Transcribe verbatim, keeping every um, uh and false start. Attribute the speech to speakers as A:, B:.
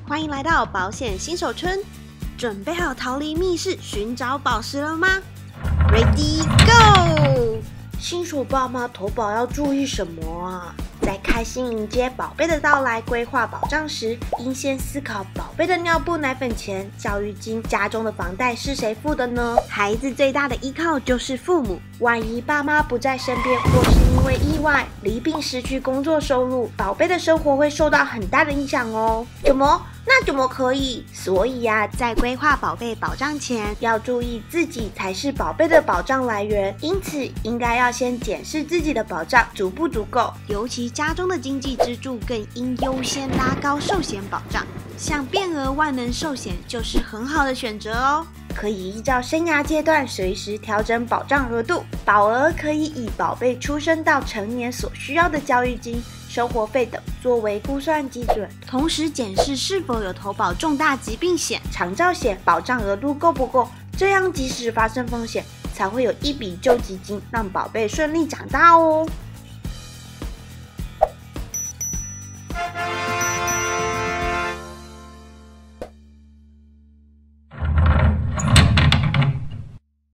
A: 欢迎来到保险新手村，准备好逃离密室寻找宝石了吗 ？Ready go！ 新手爸妈投保要注意什么啊？在开心迎接宝贝的到来、规划保障时，应先思考宝贝的尿布、奶粉钱、教育金、家中的房贷是谁付的呢？孩子最大的依靠就是父母，万一爸妈不在身边，或是因为意外、离病失去工作收入，宝贝的生活会受到很大的影响哦。怎么？那怎么可以？所以呀、啊，在规划宝贝保障前，要注意自己才是宝贝的保障来源，因此应该要先检视自己的保障足不足够，尤其家中的经济支柱更应优先拉高寿险保障，像变额万能寿险就是很好的选择哦。可以依照生涯阶段随时调整保障额度，保额可以以宝贝出生到成年所需要的教育金、生活费等作为估算基准，同时检视是否有投保重大疾病险、长照险，保障额度够不够，这样即使发生风险，才会有一笔救济金让宝贝顺利长大哦。